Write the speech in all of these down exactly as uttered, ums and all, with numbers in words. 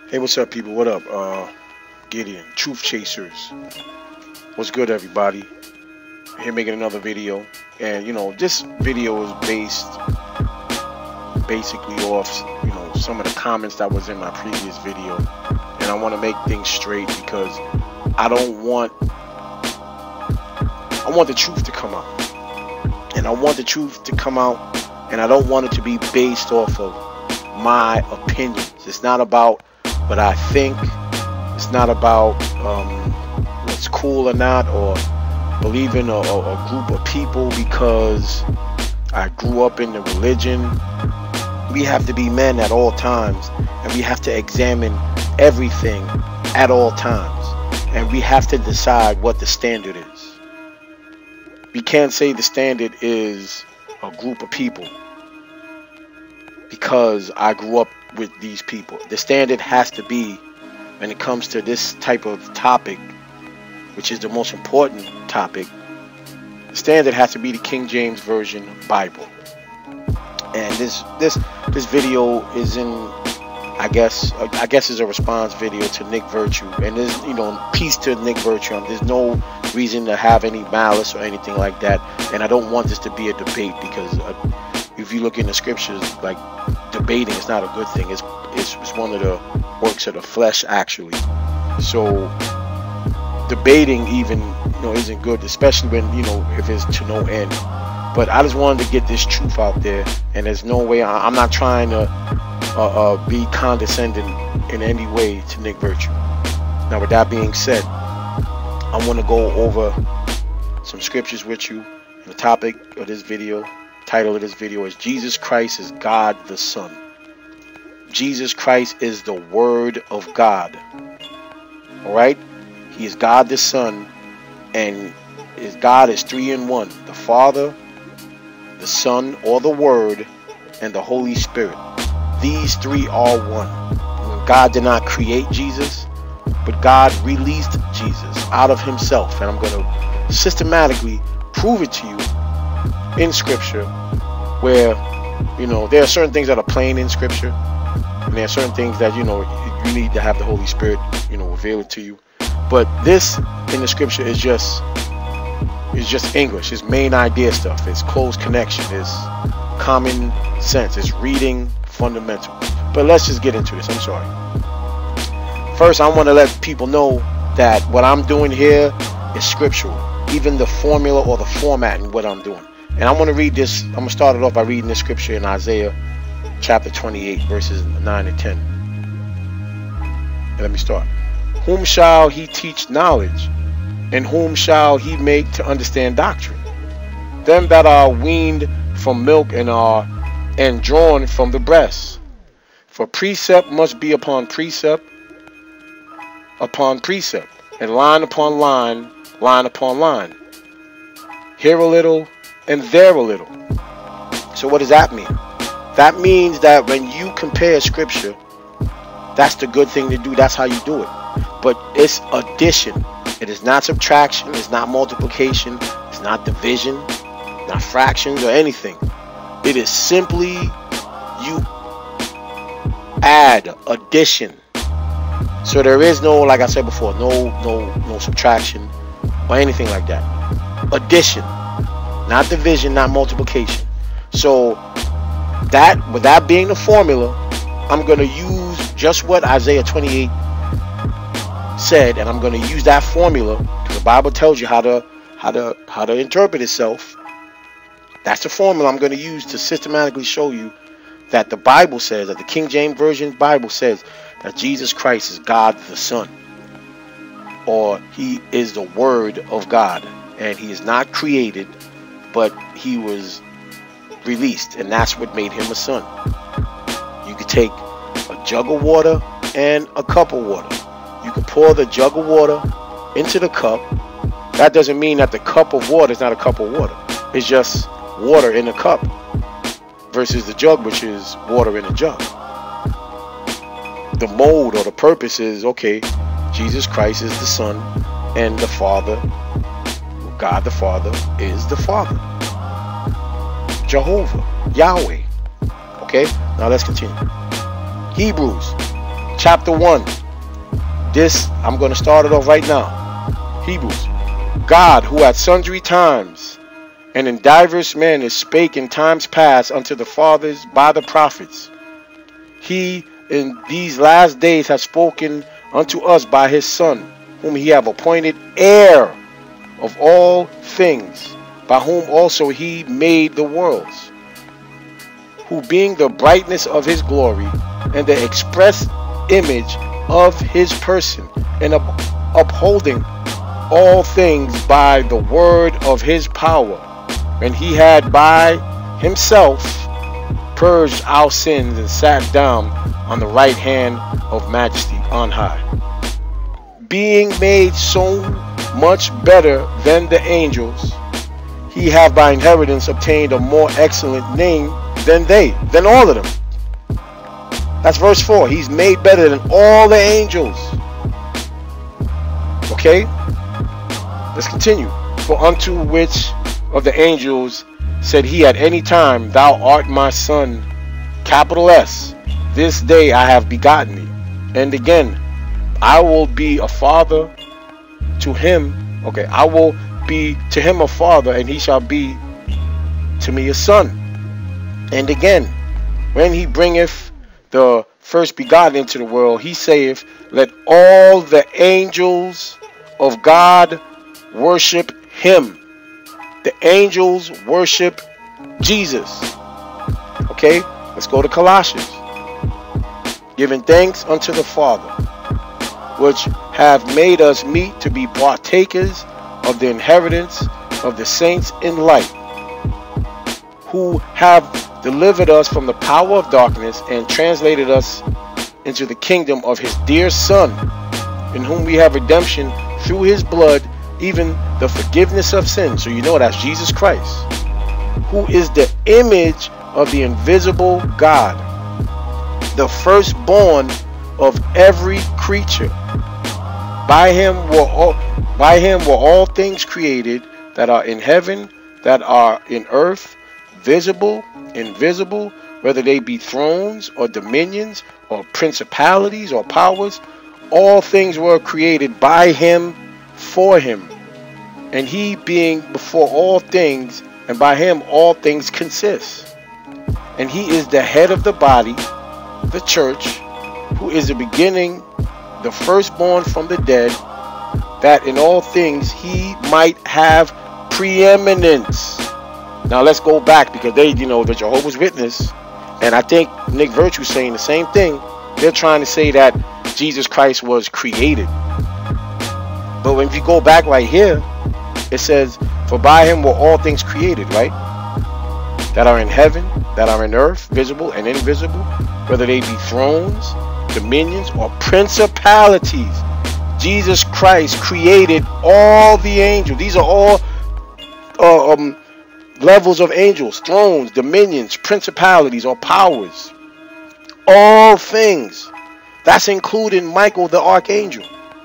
Hey, what's up, people? What up? Uh, Gideon, Truth Chasers. What's good, everybody? Here making another video, and you know, this video is based basically off, you know, some of the comments that was in my previous video, and I want to make things straight because I don't want, I want the truth to come out, and I want the truth to come out, and I don't want it to be based off of my opinions. It's not about what I think. It's not about um, what's cool or not, or believing a, a, a group of people because I grew up in the religion. We have to be men at all times, and we have to examine everything at all times, and we have to decide what the standard is. We can't say the standard is a group of people because I grew up with these people. The standard has to be, when it comes to this type of topic, which is the most important topic, the standard has to be the King James Version Bible. And this this this video is in, I guess I guess is a response video to Nick Virtue, and there's, you know, peace to Nick Virtue. There's no reason to have any malice or anything like that, and I don't want this to be a debate because uh, if you look in the scriptures, like, debating is not a good thing. It's, it's it's one of the works of the flesh, actually. So debating even, you know, isn't good, especially when, you know, if it's to no end. But I just wanted to get this truth out there, and there's no way, I, I'm not trying to uh, uh, be condescending in any way to Nick Virtue. Now, with that being said, I want to go over some scriptures with you. The topic of this video, title of this video is Jesus Christ is God the Son. Jesus Christ is the Word of God. Alright? He is God the Son, and his God is three in one. The Father, the Son, or the Word, and the Holy Spirit. These three are one. God did not create Jesus, but God released Jesus out of himself. And I'm going to systematically prove it to you in Scripture, where, you know, there are certain things that are plain in Scripture, and there are certain things that, you know, you need to have the Holy Spirit, you know, reveal it to you. But this in the Scripture is just is just English. It's main idea stuff. It's close connection. It's common sense. It's reading fundamental. But let's just get into this. I'm sorry. First, I want to let people know that what I'm doing here is scriptural. Even the formula or the format in what I'm doing. And I'm going to read this. I'm going to start it off by reading this scripture in Isaiah chapter twenty-eight, verses nine and ten. And let me start. Whom shall he teach knowledge? And whom shall he make to understand doctrine? Them that are weaned from milk and are and drawn from the breast. For precept must be upon precept upon precept, and line upon line, line upon line. Here a little and there a little. So what does that mean? That means that when you compare scripture, that's the good thing to do. That's how you do it. But it's addition. It is not subtraction. It's not multiplication. It's not division, not fractions or anything. It is simply you add, addition. So there is no, like I said before, no no no subtraction or anything like that. Addition, not division, not multiplication. So that, with that being the formula, I'm going to use just what Isaiah twenty-eight said, and I'm going to use that formula because the Bible tells you how to how to how to interpret itself. That's the formula I'm going to use to systematically show you that the Bible says, that the King James Version Bible says, that Jesus Christ is God the Son, or he is the Word of God, and he is not created, but he was released, and that's what made him a son. You could take a jug of water and a cup of water. You can pour the jug of water into the cup. That doesn't mean that the cup of water is not a cup of water. It's just water in a cup versus the jug, which is water in a jug. The mode or the purpose is, okay, Jesus Christ is the Son, and the Father, God the Father, is the Father. Jehovah, Yahweh. Okay, now let's continue. Hebrews chapter one. This, I'm going to start it off right now. Hebrews. God, who at sundry times and in divers manners spake in times past unto the fathers by the prophets, he in these last days hath spoken unto us by his Son, whom he have appointed heir of all things, by whom also he made the worlds, who being the brightness of his glory and the express image of his person, and up upholding all things by the word of his power, and he had by himself purged our sins and sat down on the right hand of majesty on high, being made so much better than the angels, he have by inheritance obtained a more excellent name than they, than all of them. That's verse four. He's made better than all the angels. Okay? Let's continue. For unto which of the angels said he at any time, thou art my son, capital S, this day I have begotten thee. And again, I will be a father to him. Okay, I will be to him a father, and he shall be to me a son. And again, when he bringeth the first begotten into the world, he saith, let all the angels of God worship him. The angels worship Jesus. Okay, let's go to Colossians. Giving thanks unto the Father, which have made us meet to be partakers of the inheritance of the saints in light, who have delivered us from the power of darkness and translated us into the kingdom of his dear Son, in whom we have redemption through his blood, even the forgiveness of sins. So you know that's Jesus Christ, who is the image of the invisible God, the firstborn of every creature. By him were all, by him were all things created, that are in heaven, that are in earth, visible, invisible, whether they be thrones or dominions or principalities or powers. All things were created by him, for him. And he being before all things, and by him all things consist. And he is the head of the body, the church, who is the beginning, the firstborn from the dead, that in all things he might have preeminence. Now let's go back, because they, you know, the Jehovah's Witness, and I think Nick Virtue's saying the same thing. They're trying to say that Jesus Christ was created. But when you go back right here, it says, for by him were all things created, right? That are in heaven, that are in earth, visible and invisible, whether they be thrones, dominions, or principalities. Jesus Christ created all the angels. These are all uh, um, levels of angels, thrones, dominions, principalities, or powers. All things. That's including Michael the archangel.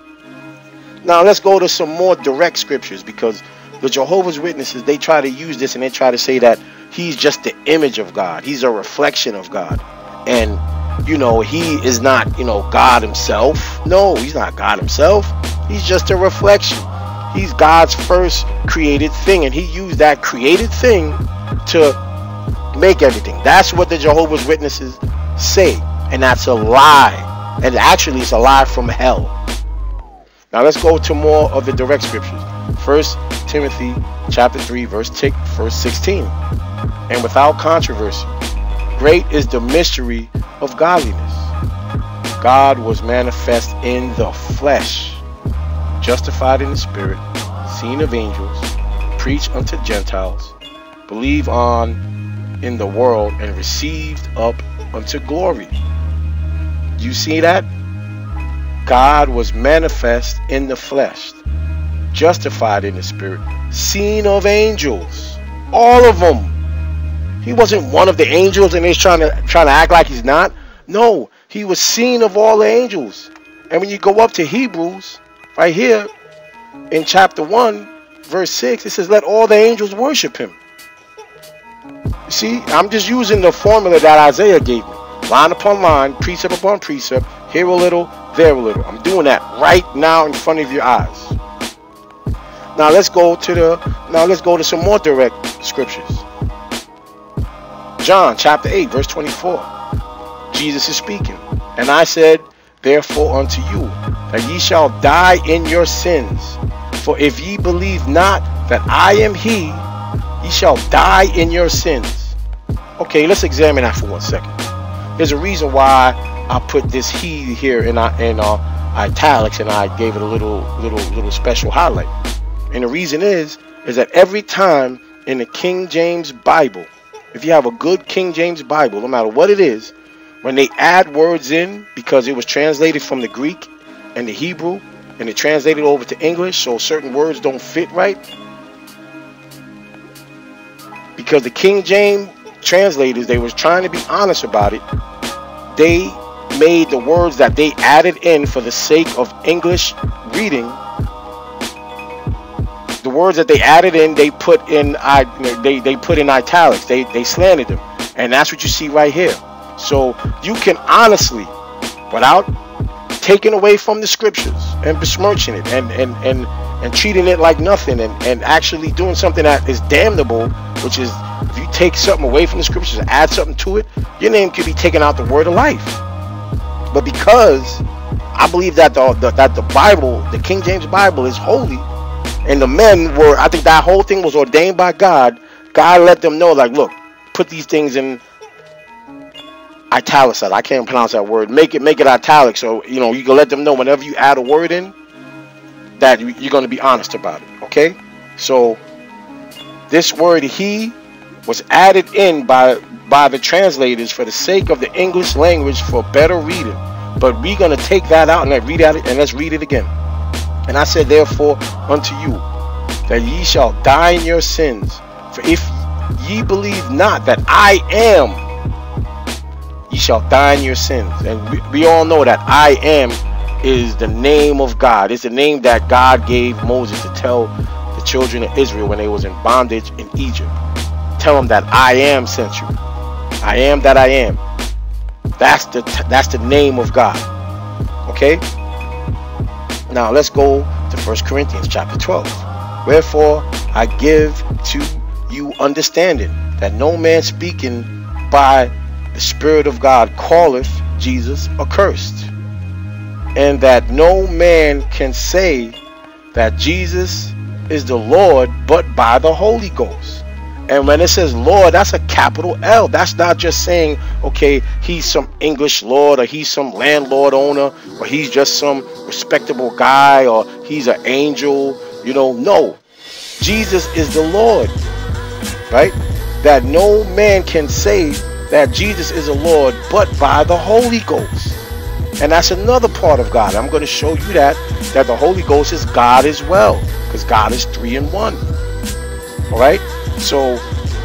Now let's go to some more direct scriptures, because the Jehovah's Witnesses, they try to use this and they try to say that he's just the image of God. He's a reflection of God. And, you know, he is not, you know, God himself. No, he's not God himself. He's just a reflection. He's God's first created thing. And he used that created thing to make everything. That's what the Jehovah's Witnesses say. And that's a lie. And actually, it's a lie from hell. Now let's go to more of the direct scriptures. First Timothy chapter three, verse sixteen. And without controversy, great is the mystery of godliness. God was manifest in the flesh, justified in the spirit, seen of angels, preached unto Gentiles, believed on in the world, and received up unto glory. You see that? God was manifest in the flesh, justified in the spirit, seen of angels, all of them. He wasn't one of the angels and he's trying to trying to act like he's not. No, he was seen of all the angels. And when you go up to Hebrews, right here in chapter one, verse six, it says, let all the angels worship him. You see, I'm just using the formula that Isaiah gave me. line upon line, precept upon precept, here a little, there a little. I'm doing that right now in front of your eyes. Now let's go to the now let's go to some more direct scriptures. John chapter eight, verse twenty-four. Jesus is speaking. And I said, therefore unto you, that ye shall die in your sins. For if ye believe not that I am he, ye shall die in your sins. Okay, let's examine that for one second. There's a reason why I put this he here in, in uh, italics, and I gave it a little, little, little special highlight. And the reason is, is that every time in the King James Bible, if you have a good King James Bible, no matter what it is, when they add words in, because it was translated from the Greek and the Hebrew, and it translated over to English, so certain words don't fit right. Because the King James translators, they was trying to be honest about it. They made the words that they added in for the sake of English reading, the words that they added in, they put in I they they put in italics. They they slanted them, and that's what you see right here. So you can honestly, without taking away from the scriptures and besmirching it and and and and treating it like nothing, and and actually doing something that is damnable, which is if you take something away from the scriptures and add something to it, your name could be taken out the word of life. But because I believe that the, the that the Bible, the King James Bible, is holy, and the men were, I think that whole thing was ordained by God. God let them know, like, look, put these things in italicized. I can't pronounce that word. Make it make it italic, so you know you can let them know whenever you add a word in that you're going to be honest about it. Okay, so this word he was added in by by the translators for the sake of the English language for better reading, but we're going to take that out and let's read it and let's read it again. And I said, therefore unto you, that ye shall die in your sins, for if ye believe not that I am, ye shall die in your sins. And we, we all know that I am is the name of God. It's the name that God gave Moses to tell the children of Israel when they was in bondage in Egypt. Tell them that I am sent you. I am that I am. That's the that's the name of God. Okay? Now let's go to First Corinthians chapter twelve. Wherefore I give to you understanding that no man speaking by the Spirit of God calleth Jesus accursed, and that no man can say that Jesus is the Lord but by the Holy Ghost. And when it says Lord, that's a capital L. That's not just saying, okay, he's some English Lord, or he's some landlord owner, or he's just some respectable guy, or he's an angel. You know, no. Jesus is the Lord, right? That no man can say that Jesus is a Lord but by the Holy Ghost. And that's another part of God. I'm going to show you that, that the Holy Ghost is God as well, because God is three in one. All right? So,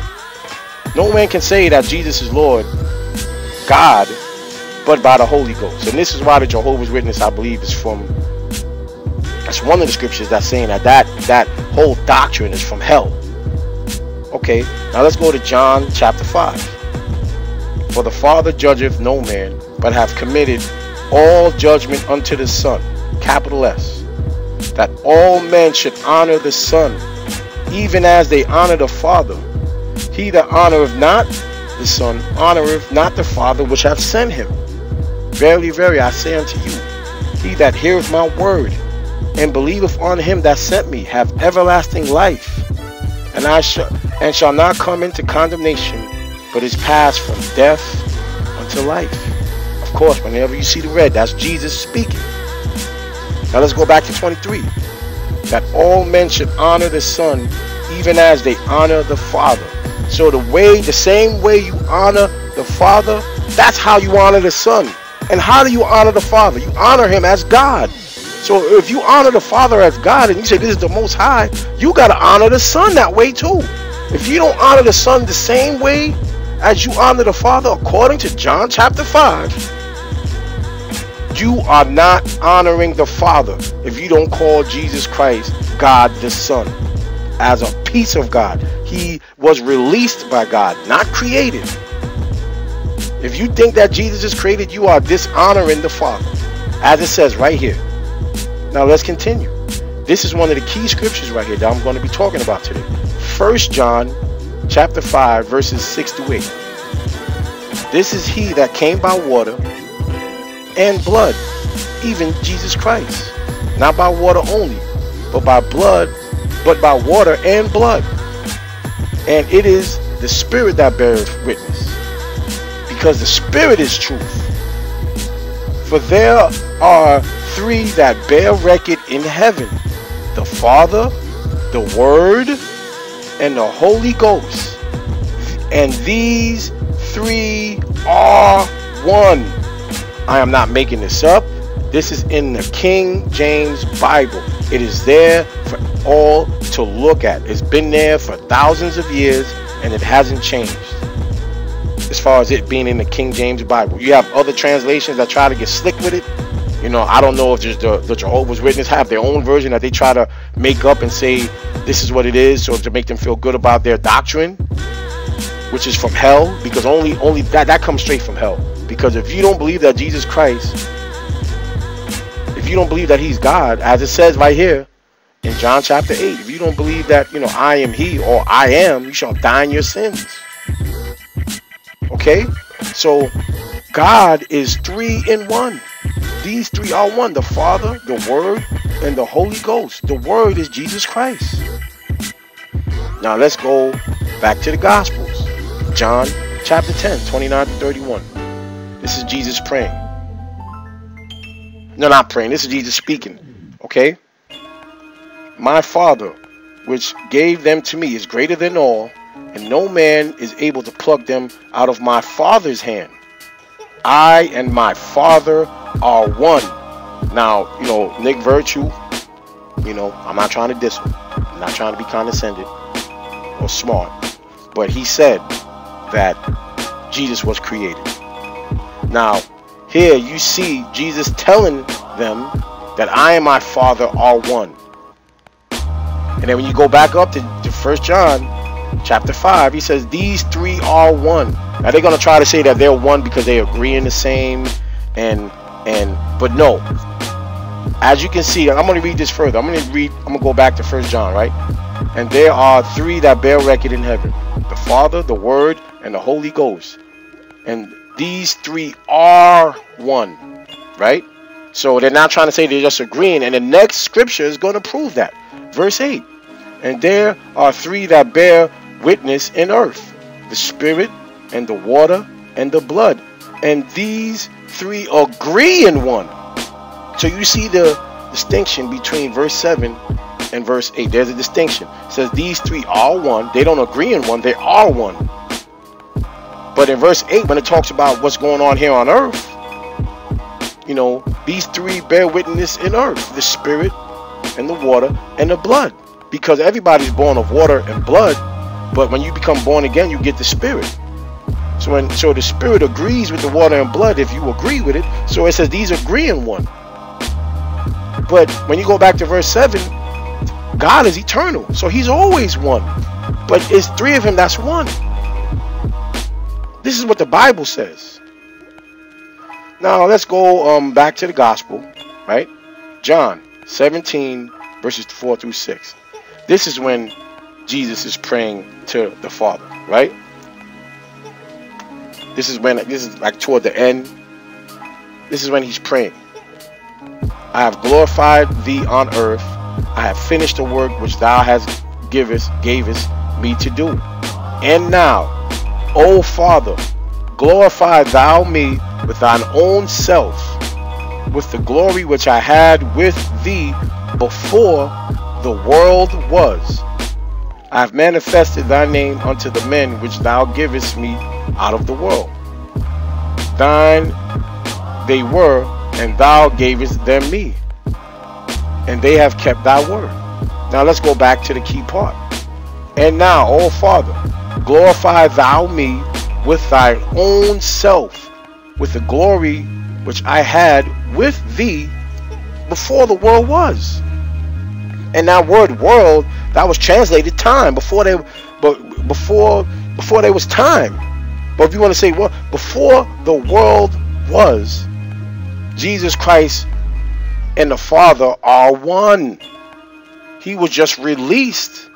no man can say that Jesus is Lord, God, but by the Holy Ghost. And this is why the Jehovah's Witness, I believe, is from, that's one of the scriptures that's saying that that, that whole doctrine is from hell. Okay, now let's go to John chapter five. For the Father judgeth no man, but hath committed all judgment unto the Son, capital S, that all men should honor the Son, even as they honor the Father. He that honoreth not the Son honoreth not the Father which hath sent him. Verily, verily, I say unto you, he that heareth my word and believeth on him that sent me have everlasting life, and I shall and shall not come into condemnation, but is passed from death unto life. Of course, whenever you see the red, that's Jesus speaking. Now let's go back to twenty-three. That all men should honor the Son, even as they honor the Father. So the way, the same way you honor the Father, that's how you honor the Son. And how do you honor the Father? You honor him as God. So if you honor the Father as God, and you say this is the Most High, you got to honor the Son that way too. If you don't honor the Son the same way as you honor the Father, according to John chapter five, you are not honoring the Father if you don't call Jesus Christ God the Son as a piece of God. He was released by God, not created. If you think that Jesus is created, you are dishonoring the Father, as it says right here. Now let's continue. This is one of the key scriptures right here that I'm going to be talking about today. First John chapter five, verses six to eight. This is he that came by water and blood, even Jesus Christ. Not by water only, but by blood, but by water and blood. And it is the Spirit that beareth witness, because the Spirit is truth. For there are three that bear record in heaven, the Father, the Word, and the Holy Ghost. And these three are one. I am not making this up. This is in the King James Bible. It is there for all to look at. It's been there for thousands of years, and it hasn't changed. As far as it being in the King James Bible, you have other translations that try to get slick with it. You know, I don't know if just the, the Jehovah's Witnesses have their own version that they try to make up and say this is what it is, so to make them feel good about their doctrine, which is from hell, because only only that that comes straight from hell. Because if you don't believe that Jesus Christ, if you don't believe that he's God, as it says right here in John chapter eight, if you don't believe that, you know, I am he, or I am, you shall die in your sins. Okay, so God is three in one. These three are one: the Father, the Word, and the Holy Ghost. The Word is Jesus Christ. Now let's go back to the Gospels. John chapter ten, twenty-nine to thirty-one. This is Jesus praying. No, not praying. This is Jesus speaking. Okay. My Father, which gave them to me, is greater than all, and no man is able to pluck them out of my Father's hand. I and my Father are one. Now, you know, Nick Virtue, you know, I'm not trying to diss him. I'm not trying to be condescending or smart. But he said that Jesus was created. Now, here you see Jesus telling them that I and my Father are one. And then when you go back up to, to First John chapter five, he says these three are one. Now they're going to try to say that they're one because they agree in the same, and and but no. As you can see, I'm going to read this further. I'm going to read, I'm going to go back to First John, right? And there are three that bear record in heaven: the Father, the Word, and the Holy Ghost. And these three are one, right? So they're not trying to say they're just agreeing. And the next scripture is going to prove that. Verse eight. And there are three that bear witness in earth: the Spirit, and the water, and the blood. And these three agree in one. So you see the distinction between verse seven and verse eight. There's a distinction. It says these three are one. They don't agree in one. They are one. But in verse eight, when it talks about what's going on here on earth, you know, these three bear witness in earth: the Spirit, and the water, and the blood. Because everybody's born of water and blood, but when you become born again, you get the Spirit. So when so the Spirit agrees with the water and blood if you agree with it. So it says these agree in one. But when you go back to verse seven, God is eternal, so he's always one. But it's three of him that's one. This is what the Bible says. Now let's go um, back to the gospel, right? John seventeen, verses four through six. This is when Jesus is praying to the Father, right? This is when, this is like toward the end. This is when he's praying. I have glorified thee on earth. I have finished the work which thou hast givest, gavest me to do. And now, O Father, glorify thou me with thine own self, with the glory which I had with thee before the world was. I have manifested thy name unto the men which thou givest me out of the world. Thine they were, and thou gavest them me, and they have kept thy word. Now let's go back to the key part. And now, O Father, glorify thou me with thy own self, with the glory which I had with thee before the world was. And that word world, that was translated time, before they but before before there was time. But if you want to say, well, before the world was, Jesus Christ and the Father are one. He was just released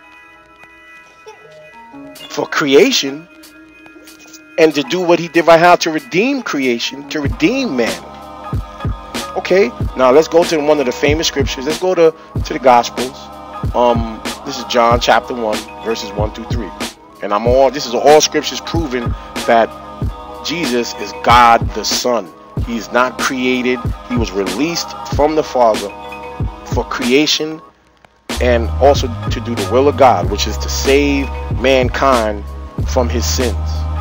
for creation and to do what he did right now, to redeem creation, to redeem man. Okay, now let's go to one of the famous scriptures. Let's go to, to the Gospels. Um, this is John chapter one, verses one through three. And I'm all, this is all scriptures proving that Jesus is God the Son. He is not created. He was released from the Father for creation and also to do the will of God, which is to save mankind from his sins.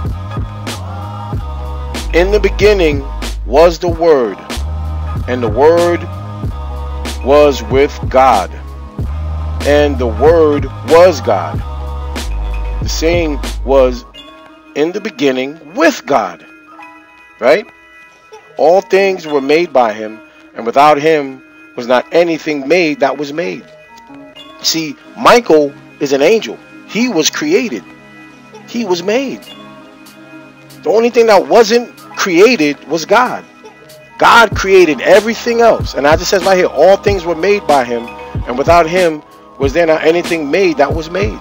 In the beginning was the Word, and the Word was with God, and the Word was God. The same was in the beginning with God, right? All things were made by him, and without him was not anything made that was made. See, Michael is an angel. He was created. He was made. The only thing that wasn't created was God. God created everything else. And as it says right here, all things were made by him, and without him was there not anything made that was made.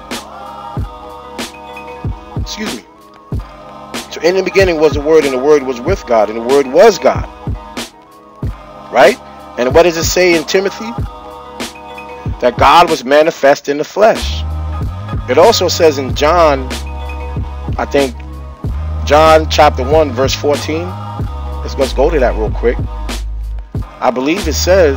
Excuse me. So in the beginning was the Word, and the Word was with God, and the Word was God. Right? And what does it say in Timothy? That God was manifest in the flesh. It also says in John, I think, John chapter one, verse fourteen. Let's, let's go to that real quick. I believe it says,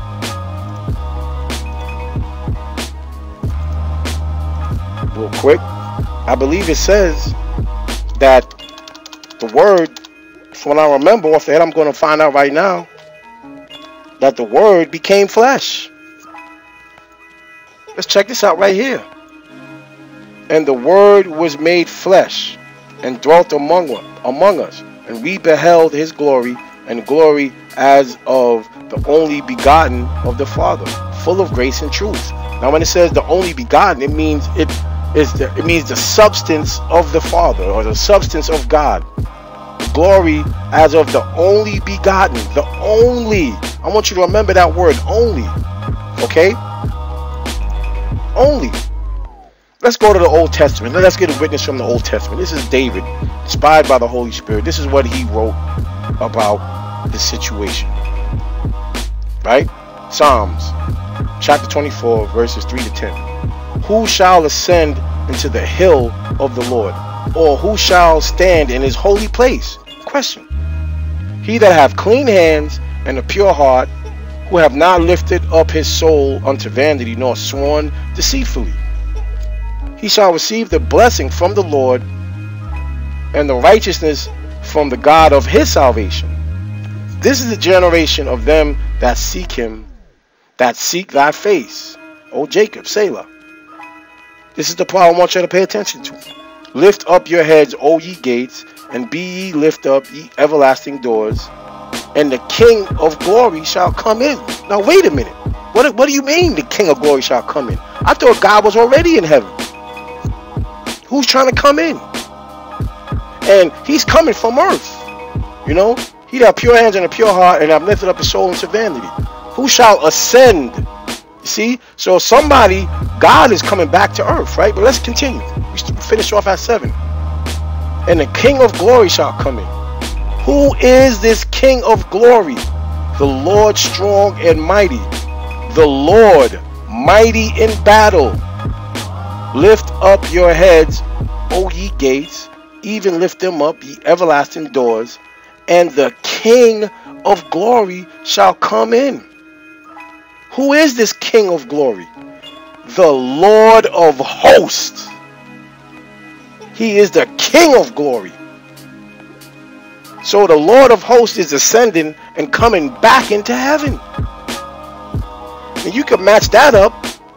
real quick, I believe it says that the Word, from what I remember off the head, I'm going to find out right now, that the Word became flesh. Let's check this out right here. And the Word was made flesh and dwelt among, among us, and we beheld his glory, and glory as of the only begotten of the Father, full of grace and truth. Now when it says the only begotten, it means it is the, it means the substance of the Father, or the substance of God. Glory as of the only begotten. The only. I want you to remember that word, only. Okay? Only. Let's go to the Old Testament. Let's get a witness from the Old Testament. This is David, inspired by the Holy Spirit. This is what he wrote about this situation. Right? Psalms chapter twenty-four, verses three to ten. Who shall ascend into the hill of the Lord? Or who shall stand in his holy place? Question. He that hath clean hands and a pure heart, who have not lifted up his soul unto vanity, nor sworn deceitfully. He shall receive the blessing from the Lord, and the righteousness from the God of his salvation. This is the generation of them that seek him, that seek thy face, O Jacob, Selah. This is the part I want you to pay attention to. Lift up your heads, O ye gates, and be ye lift up, ye everlasting doors, and the King of glory shall come in. Now wait a minute. What, what do you mean the King of glory shall come in? I thought God was already in heaven. Who's trying to come in? And he's coming from earth. You know, he that pure hands and a pure heart, and have lifted up his soul into vanity. Who shall ascend? You see? So somebody, God is coming back to earth, right? But let's continue. We finish off at seven. And the King of glory shall come in. Who is this King of glory? The Lord strong and mighty. The Lord mighty in battle. Lift up your heads, O ye gates, even lift them up, ye everlasting doors, and the King of glory shall come in. Who is this King of glory? The Lord of hosts. He is the King of glory. So the Lord of hosts is ascending and coming back into heaven. And you can match that up.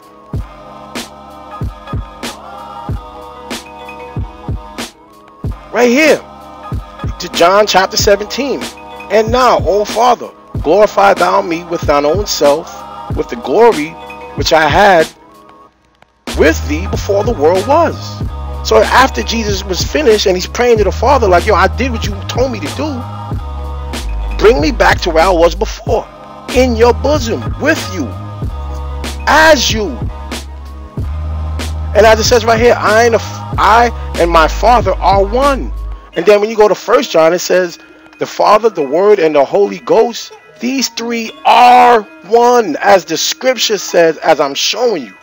Right here. To John chapter seventeen. And now, O Father, glorify thou me with thine own self, with the glory which I had with thee before the world was. So after Jesus was finished and he's praying to the Father like, yo, I did what you told me to do. Bring me back to where I was before. In your bosom, with you, as you. And as it says right here, I and, I and my Father are one. And then when you go to First John, it says, the Father, the Word, and the Holy Ghost, these three are one, as the scripture says, as I'm showing you.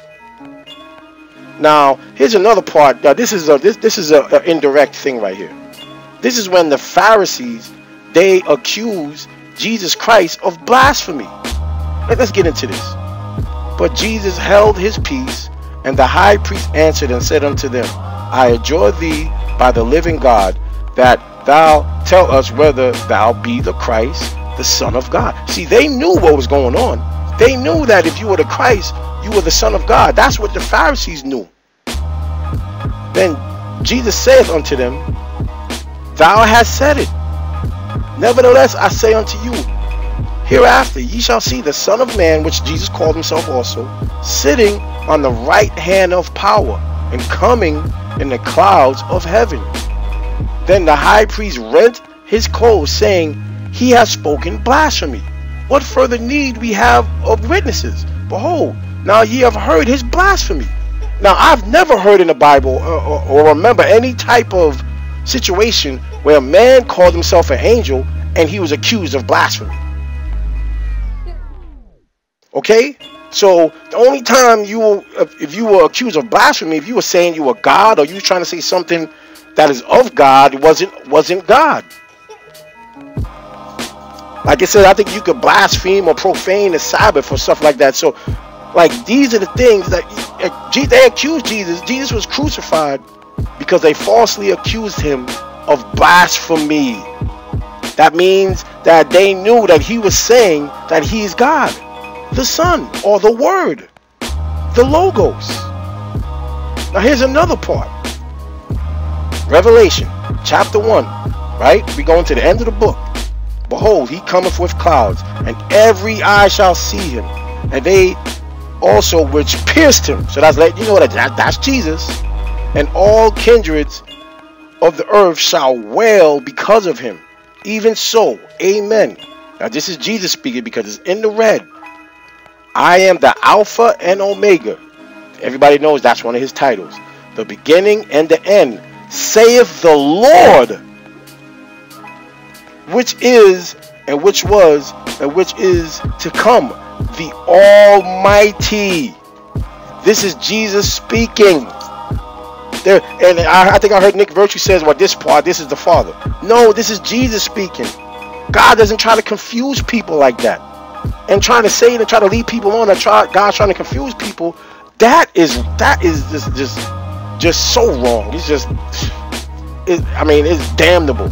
Now, here's another part. Now, this is a this this is a, a indirect thing right here. This is when the Pharisees, they accuse Jesus Christ of blasphemy. Let's get into this. But Jesus held his peace, and the high priest answered and said unto them, I adjure thee by the living God, that thou tell us whether thou be the Christ, the Son of God. See, they knew what was going on. They knew that if you were the Christ, you were the Son of God. That's what the Pharisees knew. Then Jesus saith unto them, thou hast said it. Nevertheless, I say unto you, hereafter ye shall see the Son of Man, which Jesus called himself also, sitting on the right hand of power, and coming in the clouds of heaven. Then the high priest rent his clothes, saying, he has spoken blasphemy. What further need we have of witnesses? Behold, now ye have heard his blasphemy. Now, I've never heard in the Bible or, or, or remember any type of situation where a man called himself an angel and he was accused of blasphemy. Okay? So the only time you were, if you were accused of blasphemy, if you were saying you were God, or you were trying to say something that is of God, wasn't wasn't God. Like I said, I think you could blaspheme or profane the Sabbath or stuff like that. So, like, these are the things that they accused Jesus. Jesus was crucified because they falsely accused him of blasphemy. That means that they knew that he was saying that he is God, the Son, or the Word, the Logos. Now here's another part. Revelation chapter one, right? We go into the end of the book. Behold, he cometh with clouds, and every eye shall see him, and they also which pierced him. So that's letting you know that, that that's Jesus. And all kindreds of the earth shall wail because of him. Even so, amen. Now this is Jesus speaking because it's in the red. I am the Alpha and Omega. Everybody knows that's one of his titles. The beginning and the end, saith the Lord, which is, and which was, and which is to come, the Almighty. This is Jesus speaking. There, and I, I think I heard Nick Virtue says, well, this part, this is the Father. No, this is Jesus speaking. God doesn't try to confuse people like that. And trying to say it and try to lead people on and try, God's trying to confuse people. That is, that is just, just, just so wrong. It's just, it, I mean, it's damnable.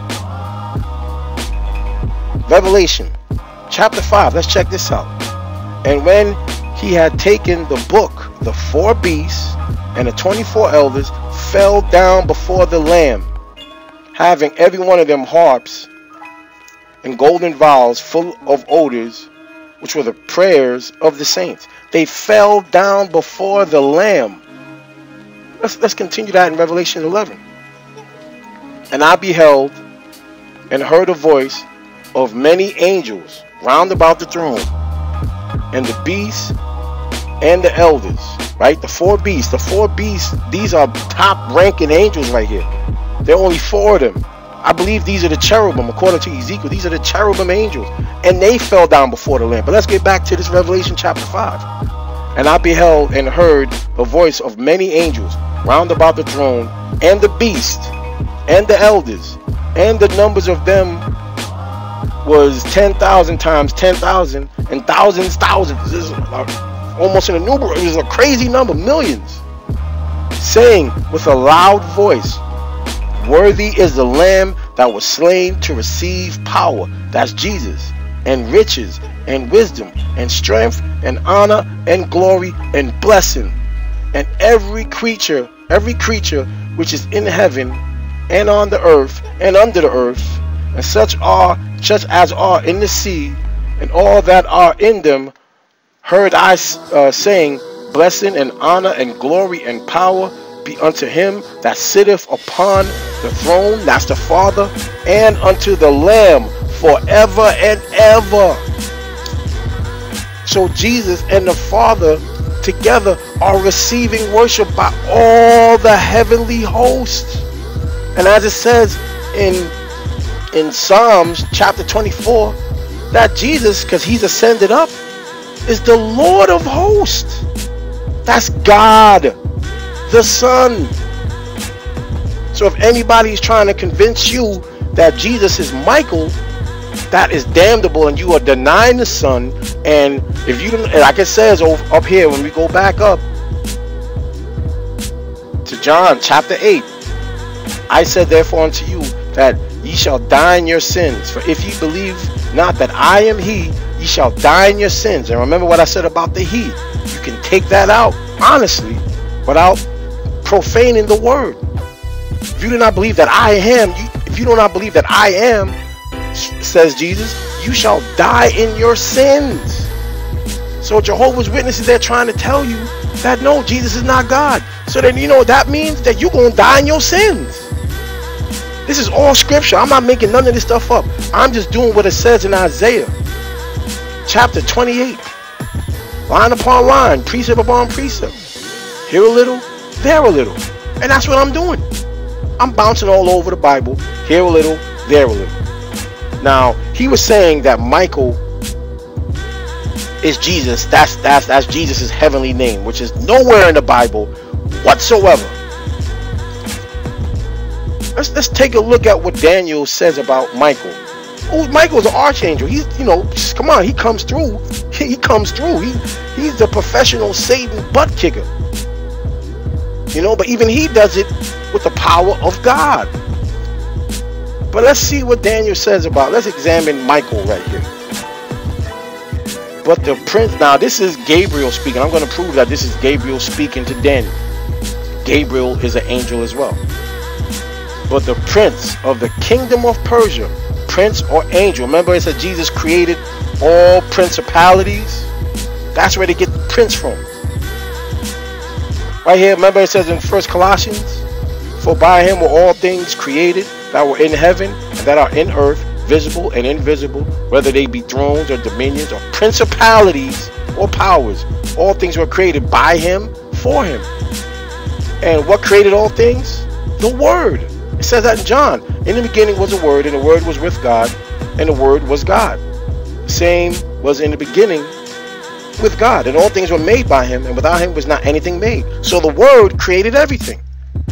Revelation chapter five, let's check this out. And when he had taken the book, the four beasts and the twenty-four elders fell down before the Lamb, having every one of them harps and golden vials full of odors, which were the prayers of the saints. They fell down before the Lamb. Let's, let's continue that in Revelation eleven. And I beheld and heard a voice of many angels round about the throne, and the beasts and the elders, right? The four beasts. The four beasts, these are top ranking angels right here. There are only four of them. I believe these are the cherubim, according to Ezekiel. These are the cherubim angels. And they fell down before the Lamb. But let's get back to this Revelation chapter five. And I beheld and heard the voice of many angels round about the throne, and the beast, and the elders, and the numbers of them was ten thousand times ten thousand, and thousands, thousands. This is almost an innumerable. It was a crazy number, millions. Saying with a loud voice, worthy is the Lamb that was slain to receive power, that's Jesus, and riches, and wisdom, and strength, and honor, and glory, and blessing. And every creature, every creature which is in heaven, and on the earth, and under the earth, and such are, such as are in the sea, and all that are in them, heard I uh, saying, blessing, and honor, and glory, and power be unto him that sitteth upon the throne, that's the Father, and unto the Lamb forever and ever. So Jesus and the Father together are receiving worship by all the heavenly hosts. And as it says in in Psalms chapter twenty-four, that Jesus, because he's ascended up, is the Lord of hosts. That's God the Son. So if anybody is trying to convince you that Jesus is Michael, that is damnable, and you are denying the Son. And if you don't, like it says up here, when we go back up to John chapter eight, I said therefore unto you that ye shall die in your sins, for if ye believe not that I am he, ye shall die in your sins. And remember what I said about the he. You can take that out honestly without profaning the word. If you do not believe that I am, you, if you do not believe that I am, says Jesus, you shall die in your sins. So Jehovah's Witnesses, they're trying to tell you that no, Jesus is not God. So then you know what that means? That you're going to die in your sins. This is all scripture. I'm not making none of this stuff up. I'm just doing what it says in Isaiah chapter twenty-eight. Line upon line, precept upon precept. Here a little, there a little. And that's what I'm doing. I'm bouncing all over the Bible. Here a little, there a little. Now, he was saying that Michael is Jesus. That's that's that's Jesus' heavenly name, which is nowhere in the Bible whatsoever. Let's let's take a look at what Daniel says about Michael. Oh, Michael's an archangel. He's, you know, come on, he comes through. He, he comes through. He he's the professional Satan butt kicker. You know, but even he does it with the power of God. But let's see what Daniel says about. Let's examine Michael right here. But the prince, now this is Gabriel speaking. I'm going to prove that this is Gabriel speaking to Daniel. Gabriel is an angel as well. But the prince of the kingdom of Persia, prince or angel, remember it said Jesus created all principalities. That's where they get the prince from. Right here, remember it says in First Colossians, for by him were all things created that were in heaven and that are in earth, visible and invisible, whether they be thrones or dominions or principalities or powers. All things were created by him, for him. And what created all things? The Word. It says that in John. In the beginning was a Word, and the Word was with God, and the Word was God. The same was in the beginning with God, and all things were made by him, and without him was not anything made. So the Word created everything.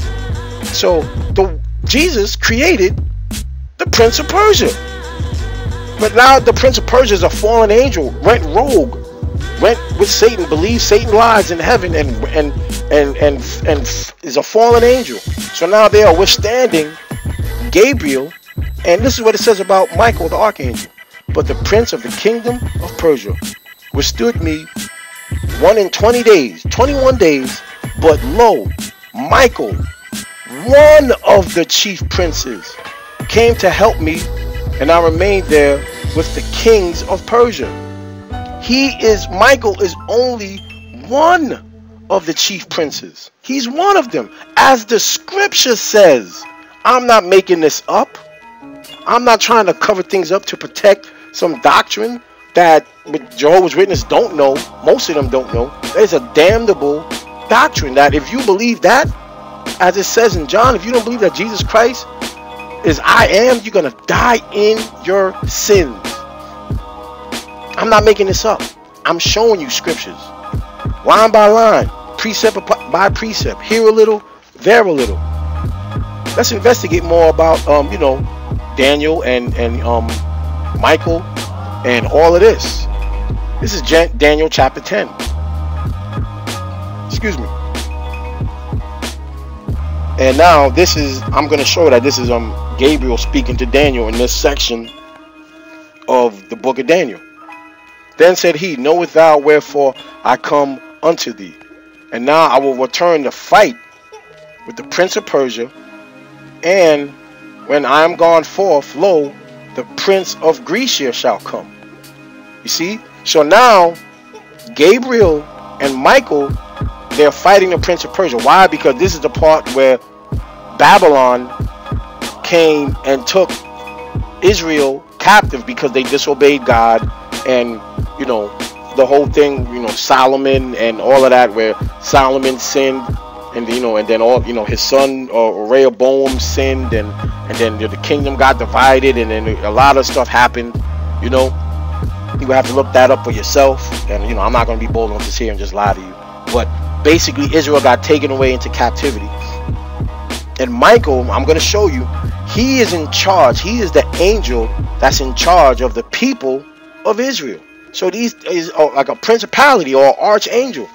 So the Jesus created the Prince of Persia. But now the Prince of Persia is a fallen angel, went rogue, went with Satan, believes Satan lies in heaven, and and and and and is a fallen angel. So now they are withstanding Gabriel, and this is what it says about Michael the archangel. But the prince of the kingdom of Persia withstood me one and twenty days, twenty-one days. But lo, Michael, one of the chief princes, came to help me, and I remained there with the kings of Persia. He is, Michael is only one of the chief princes. He's one of them. As the scripture says, I'm not making this up. I'm not trying to cover things up to protect some doctrine that Jehovah's Witnesses don't know. Most of them don't know. There's a damnable doctrine that if you believe that, as it says in John, if you don't believe that Jesus Christ is I am, you're going to die in your sins. I'm not making this up. I'm showing you scriptures. Line by line, precept by precept. Here a little, there a little. Let's investigate more about, um, you know, Daniel and, and um, Michael and all of this. This is Daniel chapter ten. Excuse me. And now this is, I'm going to show that this is um Gabriel speaking to Daniel in this section of the book of Daniel. Then said he, knowest thou wherefore I come unto thee? And now I will return to fight with the prince of Persia. And when I am gone forth, lo, the prince of Grecia shall come. You see? So now Gabriel and Michael they're fighting the prince of Persia. Why? Because this is the part where Babylon came and took Israel captive because they disobeyed God, and you know the whole thing, you know Solomon and all of that, where Solomon sinned, and you know and then all you know his son uh, Rehoboam sinned, and and then the kingdom got divided, and then a lot of stuff happened. You know you would have to look that up for yourself, and you know I'm not going to be bold enough to sit here and just lie to you, but basically Israel got taken away into captivity. And Michael, I'm going to show you, he is in charge. He is the angel that's in charge of the people of Israel. So these is like a principality or archangel.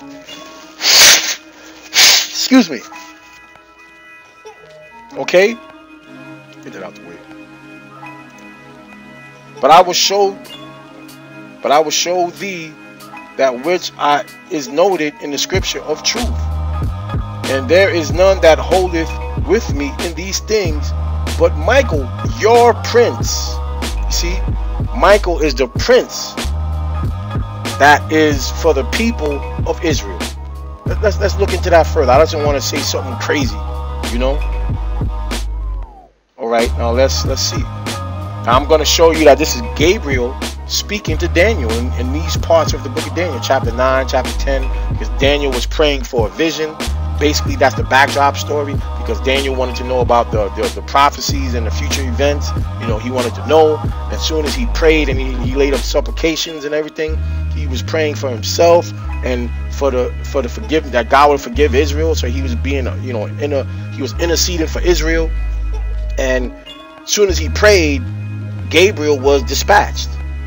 Excuse me. Okay? Get that out the way. But I will show, but I will show thee that which I is noted in the scripture of truth. And there is none that holdeth with me in these things, but Michael, your prince. You see, Michael is the prince that is for the people of Israel. Let's let's look into that further. I just don't want to say something crazy, you know. All right, now let's let's see. Now I'm going to show you that this is Gabriel speaking to Daniel in, in these parts of the book of Daniel, chapter nine, chapter ten, because Daniel was praying for a vision. Basically, that's the backdrop story, because Daniel wanted to know about the, the, the prophecies and the future events. You know, he wanted to know. As soon as he prayed and he, he laid up supplications and everything, he was praying for himself and for the for the forgiveness, that God would forgive Israel. So he was being, you know, in a, he was interceding for Israel. And as soon as he prayed, Gabriel was dispatched.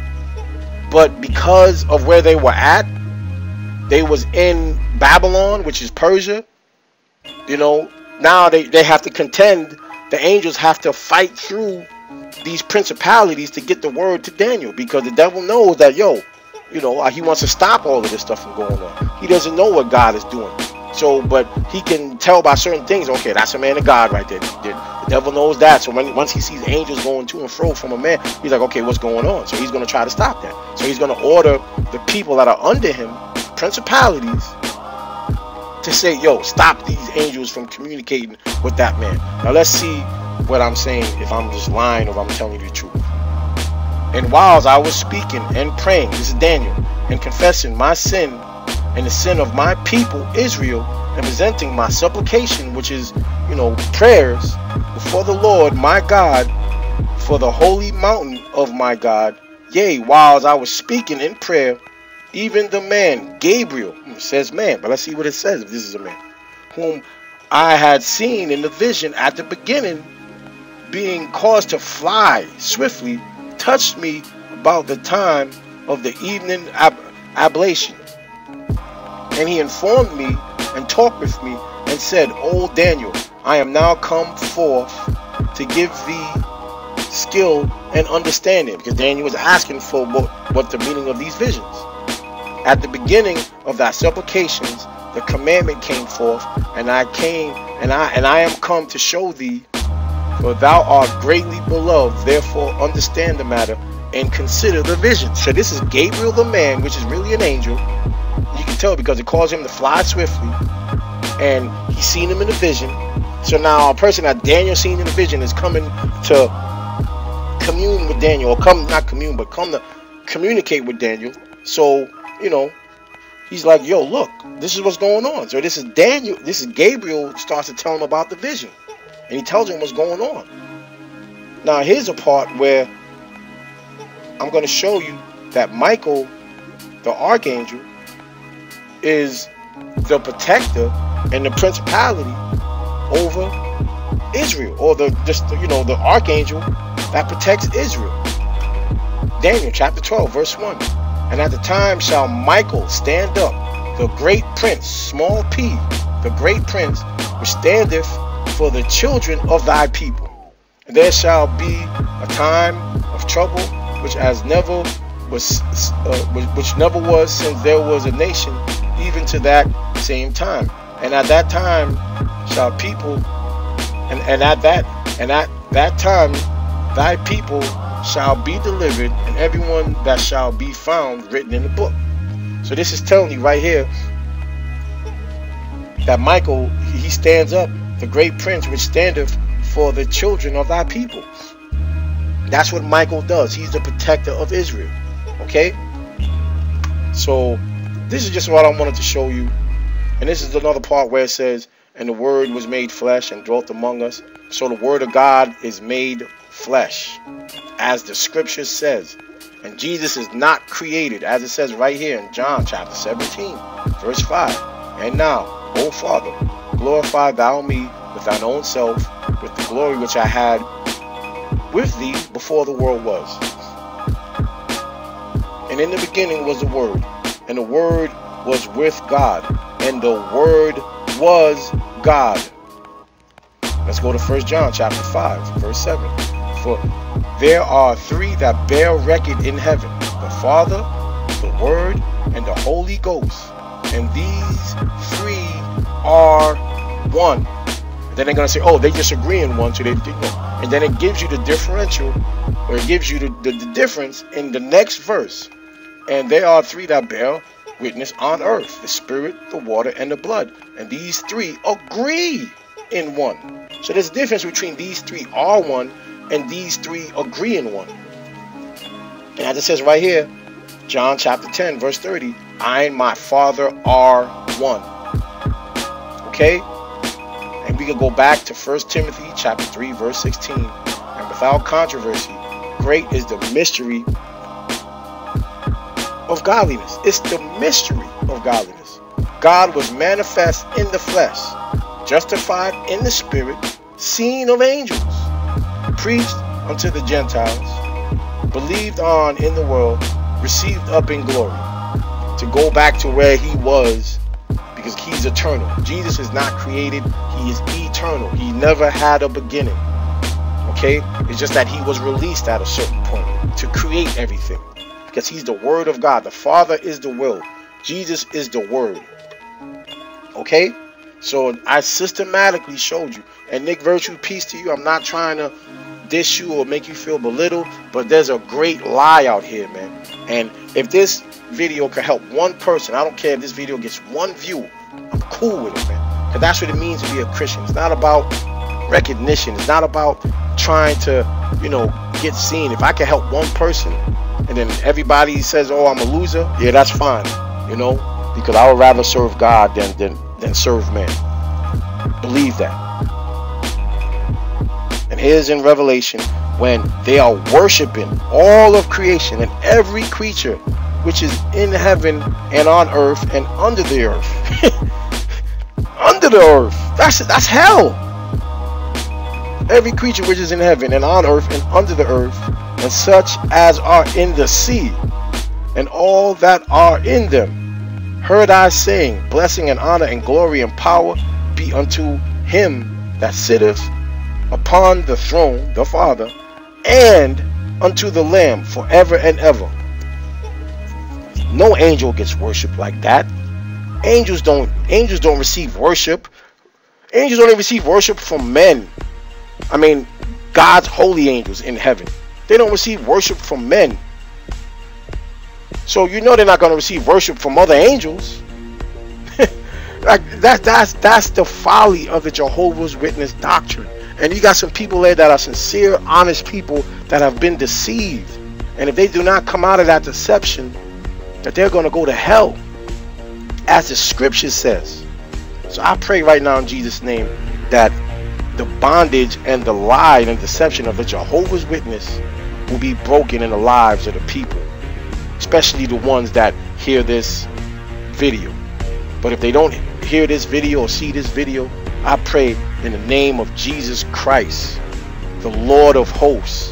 But because of where they were at, they was in Babylon, which is Persia. You know, now they, they have to contend. The angels have to fight through these principalities to get the word to Daniel, because the devil knows that, yo, you know, he wants to stop all of this stuff from going on. He doesn't know what God is doing. So, but he can tell by certain things, okay, that's a man of God right there. The, the devil knows that. So when, once he sees angels going to and fro from a man, he's like, okay, what's going on? So he's going to try to stop that. So he's going to order the people that are under him, principalities, to say, yo, stop these angels from communicating with that man. Now let's see what I'm saying, if I'm just lying or if I'm telling you the truth. And whiles I was speaking and praying, this is Daniel, and confessing my sin and the sin of my people Israel, and presenting my supplication, which is, you know, prayers before the Lord my God, for the holy mountain of my God. Yea, whiles I was speaking in prayer, even the man Gabriel, it says man, but let's see what it says if this is a man, whom I had seen in the vision at the beginning, being caused to fly swiftly, touched me about the time of the evening ab ablation. And he informed me and talked with me and said, O Daniel, I am now come forth to give thee skill and understanding, because Daniel was asking for what, what the meaning of these visions. At the beginning of thy supplications, the commandment came forth, and I came, and I and I am come to show thee, for thou art greatly beloved. Therefore, understand the matter and consider the vision. So this is Gabriel the man, which is really an angel. You can tell because it calls him to fly swiftly, and he's seen him in the vision. So now a person that Daniel seen in the vision is coming to commune with Daniel, or come not commune, but come to communicate with Daniel. So, you know, he's like, yo, look, this is what's going on. So this is Daniel, this is Gabriel starts to tell him about the vision, and he tells him what's going on. Now here's a part where I'm going to show you that Michael, the archangel, is the protector and the principality over Israel, or the just you know the archangel that protects Israel. Daniel chapter twelve verse one. And at the time shall Michael stand up, the great prince, small p, the great prince, which standeth for the children of thy people. And there shall be a time of trouble, which as never was, uh, which, which never was since there was a nation, even to that same time. And at that time shall people, and, and at that, and at that time thy people shall be delivered, and everyone that shall be found written in the book. So this is telling you right here that Michael, he stands up, the great prince which standeth for the children of thy people. That's what Michael does. He's the protector of Israel. Okay? So this is just what I wanted to show you. And this is another part where it says, and the word was made flesh and dwelt among us. So the word of God is made flesh, as the scripture says. And Jesus is not created, as it says right here in John chapter seventeen, verse five. And now, O Father, glorify thou me with thine own self, with the glory which I had with thee before the world was. And in the beginning was the Word, and the Word was with God, and the Word was God. Let's go to First John chapter five, verse seven. For there are three that bear record in heaven, the Father, the Word, and the Holy Ghost. And these three are one. And then they're going to say, oh, they disagree in one, so they think no. And then it gives you the differential, or it gives you the, the, the difference in the next verse. And there are three that bear witness on earth, the Spirit, the water, and the blood. And these three agree in one. So there's a difference between these three are one and these three agree in one. And as it says right here, John chapter ten, verse thirty, I and my Father are one. Okay? And we can go back to First Timothy chapter three, verse sixteen. And without controversy, great is the mystery of godliness. It's the mystery of godliness. God was manifest in the flesh, justified in the spirit, seen of angels, preached unto the Gentiles, believed on in the world, received up in glory. To go back to where he was, because he's eternal. Jesus is not created, he is eternal. He never had a beginning. Okay? It's just that he was released at a certain point to create everything, because he's the Word of God. The Father is the will. Jesus is the Word. Okay? So I systematically showed you. And Nick Virtue, peace to you. I'm not trying to dish you or make you feel belittled, but there's a great lie out here, man. And if this video can help one person, I don't care if this video gets one view, I'm cool with it, man. Because that's what it means to be a Christian. It's not about recognition. It's not about trying to, you know, get seen. If I can help one person and then everybody says, oh, I'm a loser, yeah, that's fine, you know, because I would rather serve God than than, than serve man. Believe that. And here's in Revelation, when they are worshiping all of creation and every creature which is in heaven and on earth and under the earth. Under the earth. That's that's hell. Every creature which is in heaven and on earth and under the earth, and such as are in the sea, and all that are in them, heard I saying, blessing and honor and glory and power be unto him that sitteth upon the throne, the Father, and unto the Lamb forever and ever. No angel gets worshipped like that. Angels don't angels don't receive worship. Angels don't even receive worship from men. I mean, God's holy angels in heaven, they don't receive worship from men. So you know they're not going to receive worship from other angels. Like that, that's that's the folly of the Jehovah's Witness doctrine. And you got some people there that are sincere, honest people that have been deceived. And if they do not come out of that deception, that they're going to go to hell, as the scripture says. So I pray right now in Jesus' name that the bondage and the lie and deception of the Jehovah's Witness will be broken in the lives of the people, especially the ones that hear this video. But if they don't hear this video or see this video, I pray in the name of Jesus Christ, the Lord of hosts,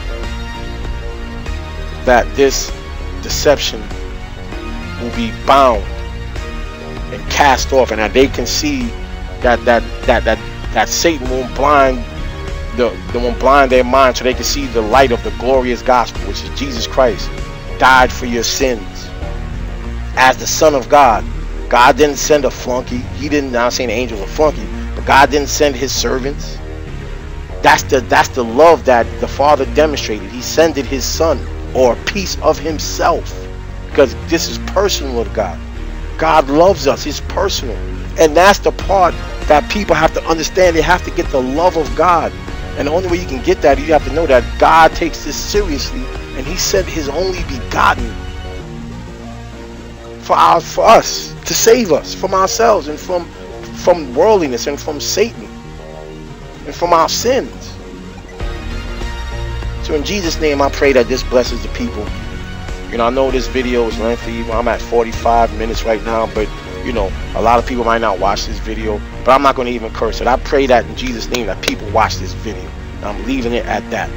that this deception will be bound and cast off, and that they can see that that that that that Satan won't blind the the won't blind their mind, so they can see the light of the glorious gospel, which is Jesus Christ died for your sins as the Son of God. God didn't send a flunky. He didn't. I'm saying the angels are flunky, but God didn't send his servants. That's the that's the love that the Father demonstrated. He sent his Son, or a piece of himself, because this is personal with God. God loves us. It's personal. And that's the part that people have to understand. They have to get the love of God. And the only way you can get that, you have to know that God takes this seriously. And he sent his only begotten for our, for us, to save us from ourselves and from, from worldliness and from Satan and from our sins. So in Jesus' name, I pray that this blesses the people. You know, I know this video is lengthy. I'm at forty-five minutes right now, but you know, a lot of people might not watch this video, but I'm not going to even curse it. I pray that in Jesus' name that people watch this video. And I'm leaving it at that.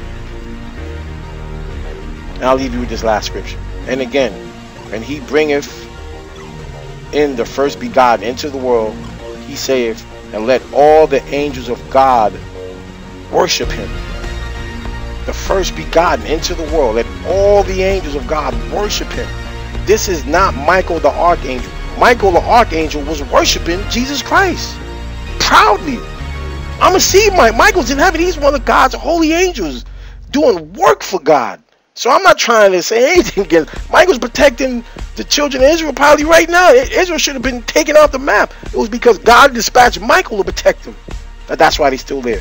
And I'll leave you with this last scripture. And again, and he bringeth in the first begotten into the world, he saith, and let all the angels of God worship him. The first begotten into the world, let all the angels of God worship him. This is not Michael the archangel. Michael the archangel was worshiping Jesus Christ proudly. I'm gonna see Mike. Michael's in heaven. He's one of God's holy angels doing work for God. So I'm not trying to say anything against Michael's protecting the children of Israel probably right now. Israel should have been taken off the map. It was because God dispatched Michael to protect them. But that's why they're still there.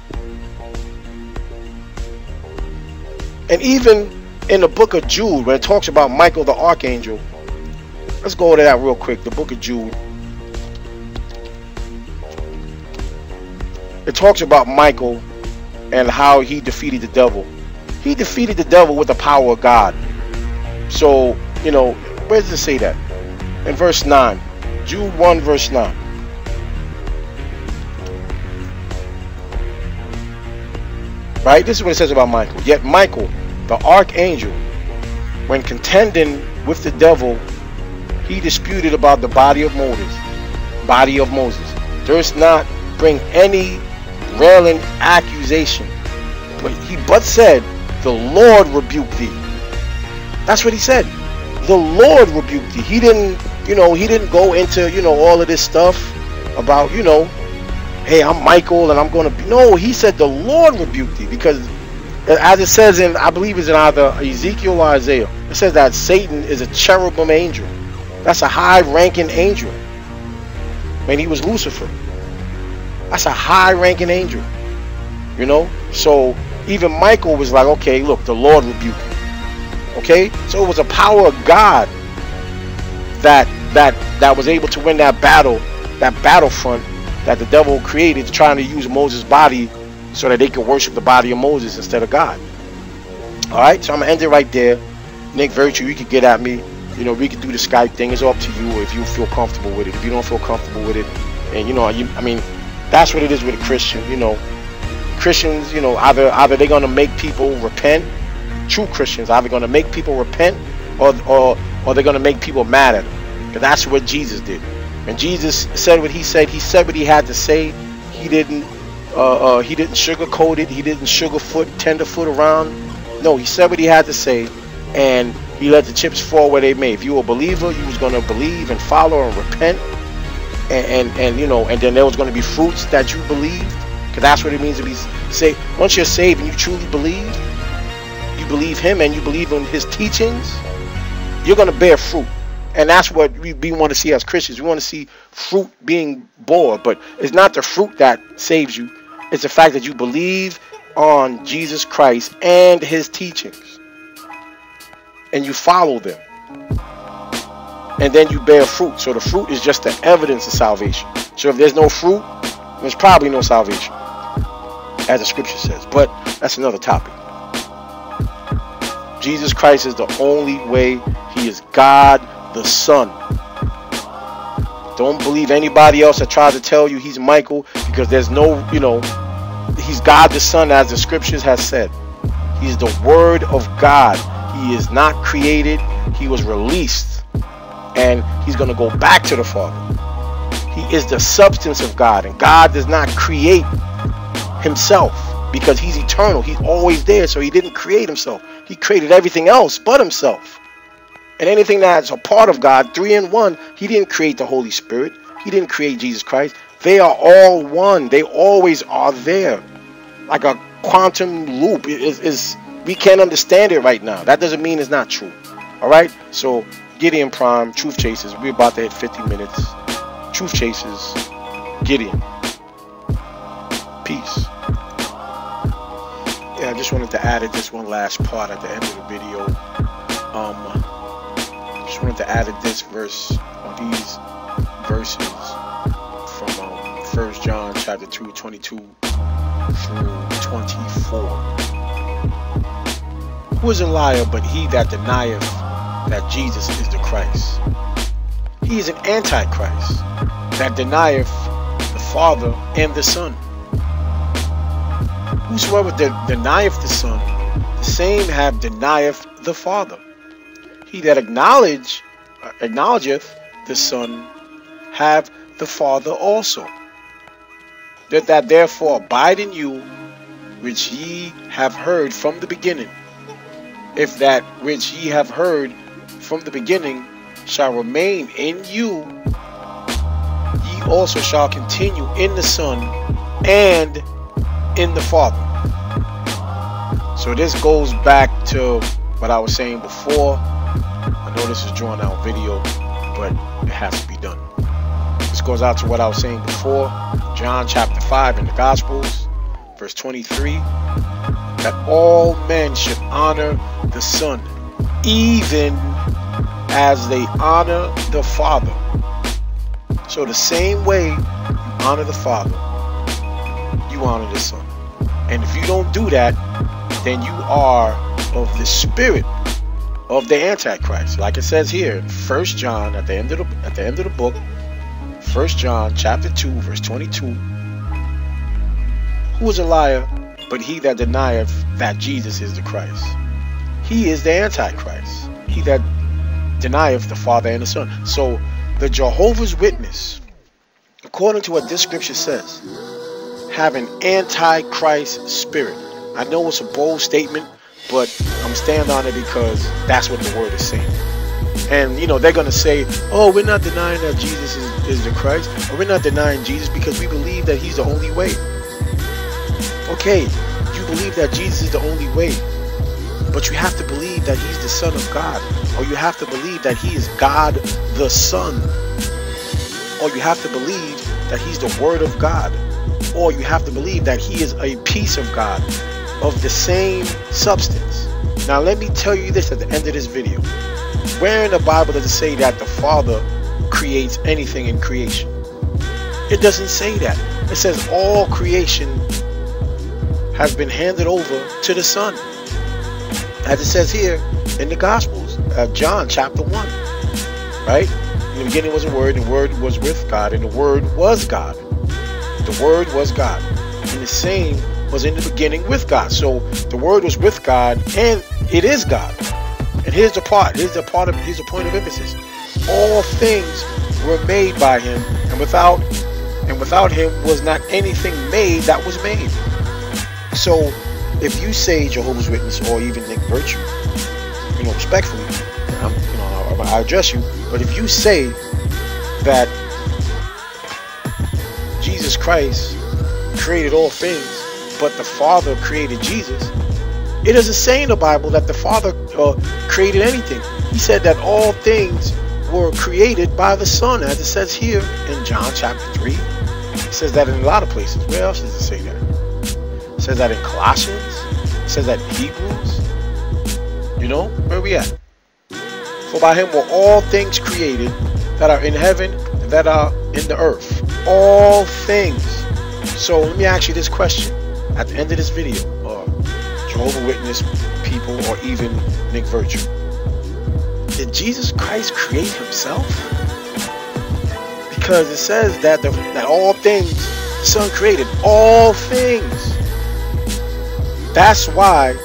And even in the book of Jude, when it talks about Michael the archangel, let's go to that real quick. The book of Jude. It talks about Michael and how he defeated the devil. He defeated the devil with the power of God. So, you know, where does it say that? In verse nine. Jude one verse nine. Right? This is what it says about Michael. Yet Michael, the archangel, when contending with the devil, he disputed about the body of Moses. Body of Moses. Durst not bring any railing accusation, but he but said, the Lord rebuke thee. That's what he said. The Lord rebuked thee. He didn't, you know, he didn't go into, you know, all of this stuff about, you know, hey, I'm Michael and I'm going to be. No, he said the Lord rebuked thee, because as it says in, I believe it's in either Ezekiel or Isaiah, it says that Satan is a cherubim angel. That's a high-ranking angel. Man, he was Lucifer. That's a high-ranking angel. You know? So even Michael was like, okay, look, the Lord rebuked you. Okay? So it was a power of God that that that was able to win that battle, that battlefront that the devil created, trying to use Moses' body so that they could worship the body of Moses instead of God. Alright, so I'm gonna end it right there. Nick Virtue, you could get at me. You know, we could do the Skype thing. It's up to you if you feel comfortable with it. If you don't feel comfortable with it, and you know, you, I mean, that's what it is with a Christian. You know, Christians, you know, either either they're gonna make people repent. True Christians either gonna make people repent, or or or they're gonna make people mad at them. Because that's what Jesus did. And Jesus said what he said. He said what he had to say. He didn't uh, uh, he didn't sugarcoat it. He didn't sugarfoot, tenderfoot around. No, he said what he had to say, and he let the chips fall where they may. If you were a believer, you was gonna believe and follow and repent, and and, and you know, and then there was gonna be fruits that you believed, because that's what it means to be saved. Once you're saved and you truly believe, you believe him and you believe in his teachings, you're gonna bear fruit. And that's what we, we want to see as Christians. We want to see fruit being born. But it's not the fruit that saves you. It's the fact that you believe on Jesus Christ and his teachings, and you follow them, and then you bear fruit. So the fruit is just the evidence of salvation. So if there's no fruit, there's probably no salvation, as the scripture says. But that's another topic. Jesus Christ is the only way. He is God the Son. Don't believe anybody else that tries to tell you he's Michael, because there's no, you know, he's God the Son, as the scriptures has said. He's the Word of God. He is not created. He was released, and he's going to go back to the Father. He is the substance of God, and God does not create himself, because he's eternal. He's always there, so he didn't create himself. He created everything else but himself. And anything that's a part of God, three in one, he didn't create the Holy Spirit. He didn't create Jesus Christ. They are all one. They always are there. Like a quantum loop. It is, is, we can't understand it right now. That doesn't mean it's not true. All right? So, Gideon Prime, Truth Chasers, we're about to hit fifty minutes. Truth Chasers, Gideon. Peace. Yeah, I just wanted to add this one last part at the end of the video. Um, just wanted to add this verse, or these verses from um, First John chapter two, twenty-two through twenty-four. Who is a liar but he that denieth that Jesus is the Christ? He is an antichrist that denieth the Father and the Son. Whosoever de denieth the Son, the same have denieth the Father. He that acknowledge, uh, acknowledgeth the Son, have the Father also. That that therefore abide in you, which ye have heard from the beginning. If that which ye have heard from the beginning shall remain in you, ye also shall continue in the Son and in the Father. So this goes back to what I was saying before. I know this is a drawn out video, but it has to be done. This goes out to what I was saying before. John chapter five in the Gospels, verse twenty-three, that all men should honor the Son, even as they honor the Father. So the same way you honor the Father, you honor the Son. And if you don't do that, then you are of the spirit of the Antichrist. Like it says here in First John at the end of the at the end of the book, First John chapter two, verse twenty-two. Who is a liar but he that denieth that Jesus is the Christ? He is the Antichrist. He that denieth the Father and the Son. So the Jehovah's Witness, according to what this scripture says, have an antichrist spirit. I know it's a bold statement, but I'm standing on it because that's what the word is saying. And you know, they're going to say, oh, we're not denying that Jesus is, is the Christ, or we're not denying Jesus because we believe that he's the only way. Okay, you believe that Jesus is the only way, but you have to believe that he's the Son of God, or you have to believe that he is God the Son, or you have to believe that he's the Word of God, or you have to believe that he is a piece of God of the same substance. Now let me tell you this at the end of this video. Where in the Bible does it say that the Father creates anything in creation? It doesn't say that. It says all creation has been handed over to the Son, as it says here in the Gospels, uh, John chapter one, right? In the beginning was a Word, and the Word was with God, and the Word was God. The Word was God, and the same was in the beginning with God. So the Word was with God, and it is God. And here's the part. Here's the part of. Here's the point of emphasis. All things were made by Him, and without and without Him was not anything made that was made. So if you say Jehovah's Witness or even Nick Virtue, you know, respectfully, I'm, you know, I, I address you. But if you say that Jesus Christ created all things, but the Father created Jesus, it doesn't say in the Bible that the Father uh, created anything. He said that all things were created by the Son, as it says here in John chapter three. It says that in a lot of places. Where else does it say that? It says that in Colossians. It says that in Hebrews. You know, where are we at? For by him were all things created that are in heaven and that are in the earth. All things. So let me ask you this question at the end of this video, or Jehovah's Witness people, or even Nick Virtue. Did Jesus Christ create himself? Because it says that the, that all things the Son created, all things. That's why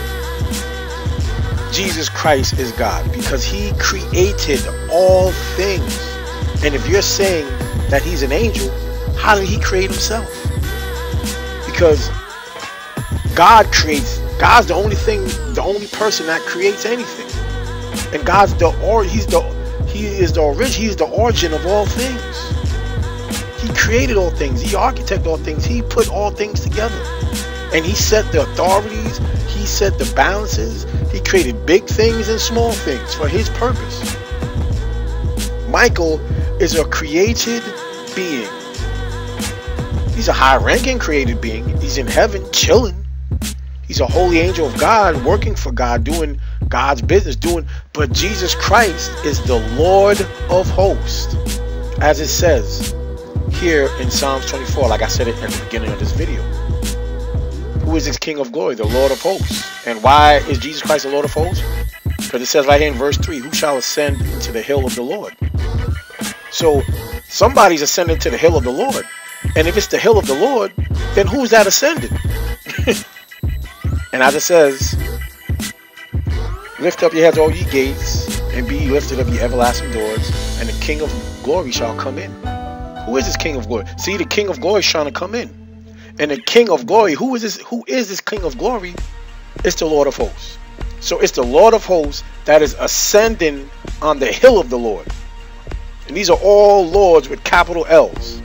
Jesus Christ is God, because he created all things. And if you're saying that he's an angel, how did he create himself? Because God creates. God's the only thing, the only person that creates anything. And God's the or he's the he is the origin, he's the origin of all things. He created all things, he architected all things, he put all things together. And he set the authorities, he set the balances, he created big things and small things for his purpose. Michael is a created being. He's a high-ranking created being. He's in heaven chilling. He's a holy angel of God, working for God, doing God's business, doing. But Jesus Christ is the Lord of hosts, as it says here in Psalms twenty-four, like I said it at the beginning of this video. Who is this King of glory? The Lord of hosts. And why is Jesus Christ the Lord of hosts? Because it says right here in verse three, who shall ascend to the hill of the Lord? So somebody's ascended to the hill of the Lord. And if it's the hill of the Lord, then who's that ascended? And as it says, lift up your heads, all ye gates, and be lifted up ye everlasting doors, and the King of glory shall come in. Who is this King of glory? See, the King of glory is trying to come in. And the King of glory, who is this? Who is this King of glory? It's the Lord of hosts. So it's the Lord of hosts that is ascending on the hill of the Lord. And these are all lords with capital L's.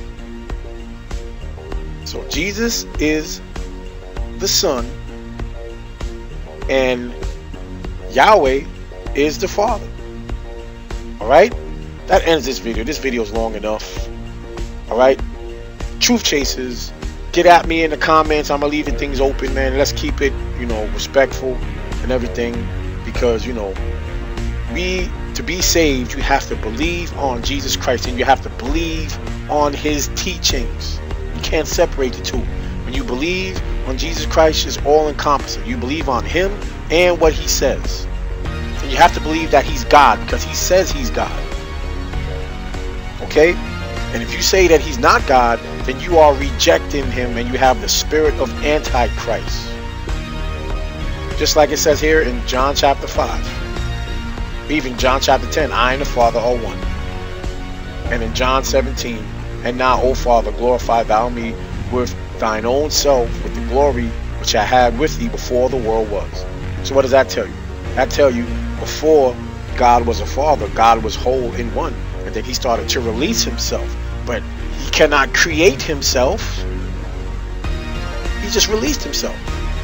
So Jesus is the Son, and Yahweh is the Father. Alright? That ends this video. This video is long enough. Alright? Truth chasers, get at me in the comments. I'm gonna leaving things open, man. Let's keep it, you know, respectful and everything. Because, you know, we to be saved, you have to believe on Jesus Christ, and you have to believe on his teachings. You can't separate the two. When you believe on Jesus Christ, it's all encompassing. You believe on him and what he says. And you have to believe that he's God, because he says he's God. Okay? And if you say that he's not God, then you are rejecting him, and you have the spirit of Antichrist. Just like it says here in John chapter five. Even John chapter ten, I and the Father are one. And in John seventeen, and now, O Father, glorify thou me with thine own self, with the glory which I had with thee before the world was. So what does that tell you? That tell you before God was a father, God was whole in one. And then he started to release himself. But he cannot create himself. He just released himself.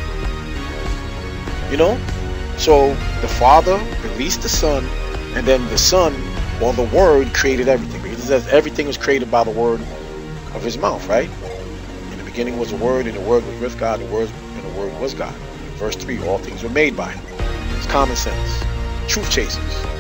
You know? So the Father released the Son, and then the Son, or the Word, created everything. Because it says everything was created by the word of his mouth, right? In the beginning was the Word, and the Word was with God, the Word and the Word was God. In verse three, all things were made by him. It's common sense. Truth chasers.